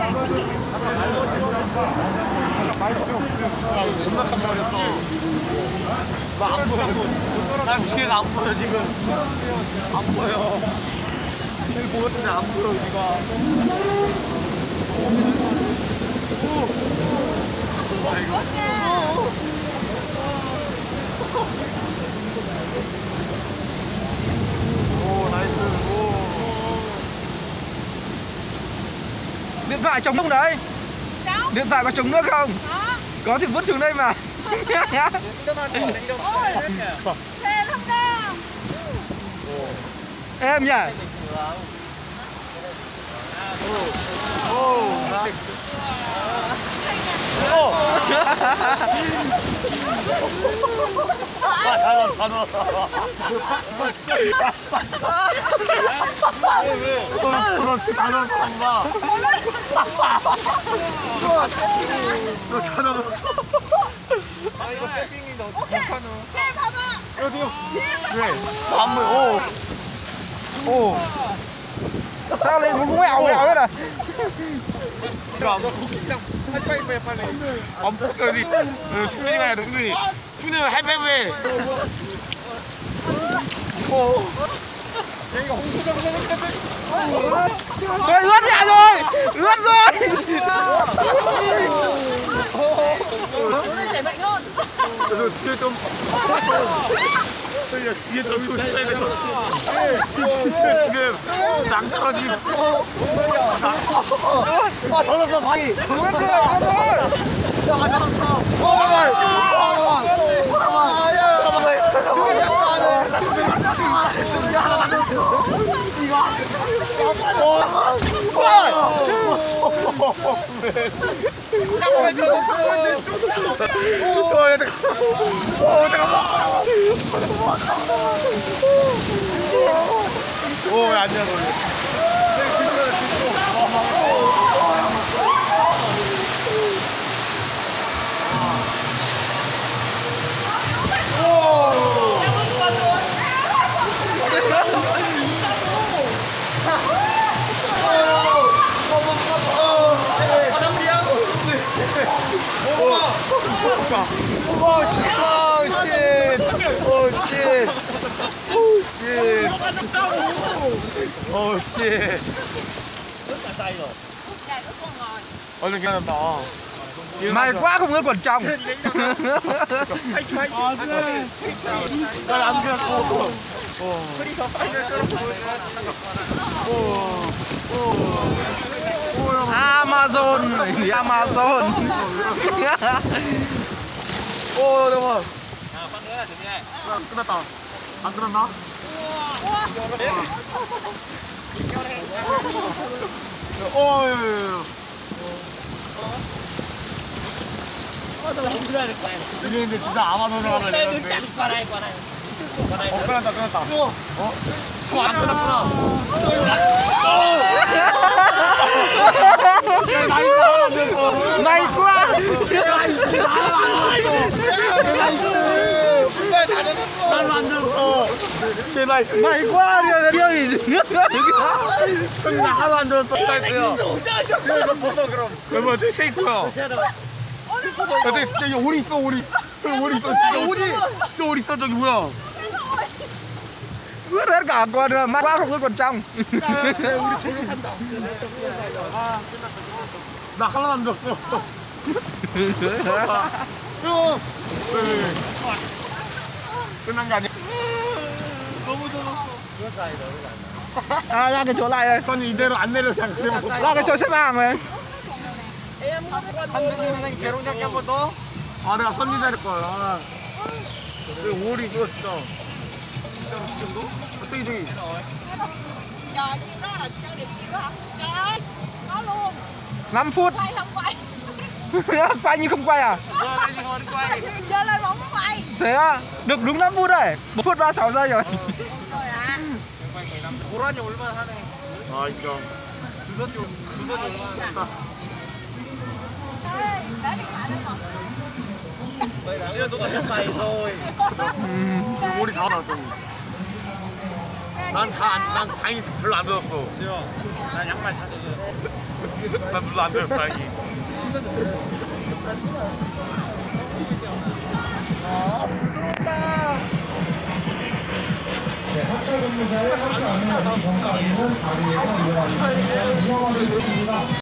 존나 깜빡했어. 나 안 보여. 난 뒤에가 안 보여 지금. 안 보여. 제일 보였는데 안 보여 우리가. 오. 오 나이스. 오. Điện thoại chống không đấy? Đâu? Điện thoại có chống nước không? Có Có thì vứt xuống đây mà. Phê lắm đó. Em nhỉ? 다 넣었어. 그렇지 다 넣었어 엄마. 너다 넣었어. 아 이거 세팅인데 어떡하노? Phê 봐봐. 이거 지금 왜? 안 보여. 오. Sao lên cũng quẹo quẹo hết à? 저 그냥 하이파이브 해 빨리. 안 뽑혀야지. 수민이가 해야 돼 수민이. 수민이 하이파이브 해. 오. 여기가 홍수정선 Rồi ướt mẹ rồi! Ướt rồi! Để mạnh hơn. 뒤에 좀. 뒤에 좀 조심해야 돼. 지금 낭떠러지. 아 젖었어 방이. Ướt rồi, ướt rồi! 오, 왜 안 냐, 너네. 오, 씨. 얼른 기다렸다. May quá không ướt quần trong. 난안 그랬고. Amazon, Amazon. 오, 잠깐만. 끝났다. 안 끝났나? 오, 이랬는데 진짜 아마존으로 가면 되는데. 끝났다, 끝났다. 저 안 끝났구나. 나이스 하나 안 됐어. May quá! 나도 안 됐어. 제 나이스. May quá! Điều gì? 형님 나 하나도 안 줬어. 나이스요. 지금 너 벗어 그럼. 그러면 저기 쉐이크야. 저기 진짜 여기 오리 있어 오리. 저기 오리 있어 진짜 오리. 진짜 오리 있어 저기 뭐야? Ướt hết cả quần rồi, may quá không ướt quần trong. 우리 저격한다. 나 하나도 안 줬어. 끝난 게 아니야. 너무 젖었어. À, ra cái chỗ này rồi. 선이 이대로 안 내려 그냥 그대로. Ra cái chỗ xếp hàng rồi. 선생님 재롱 잡기 한 번 더. 아 내가 선지 자릴 걸. 아. 여기 오리 이거 진짜. 진짜로 이 정도? 저기 저기. Trời, chim đó là sao đẹp chim đó hả? Trời ơi, có luôn. 5 phút. Quay không quay. Quay như không quay à? Giơ lên bóng không quay. Thế à? Được đúng 5 phút rồi. 1 phút 36 giây rồi. Rồi à. 고라니 얼마나 하네. 아 인정. 주선이 얼마나 했다. Ê, để điện thoại lên rồi. 지금 너가 했다 이거. 머리 다 나왔어. 난 다행히 별로 안 들었어. 지금 난 양말 다 젖어. 난 물로 안 돼요, 다행히. 네, 학교 근무자의 함께 안내하는 건강은 다리에서 이용하는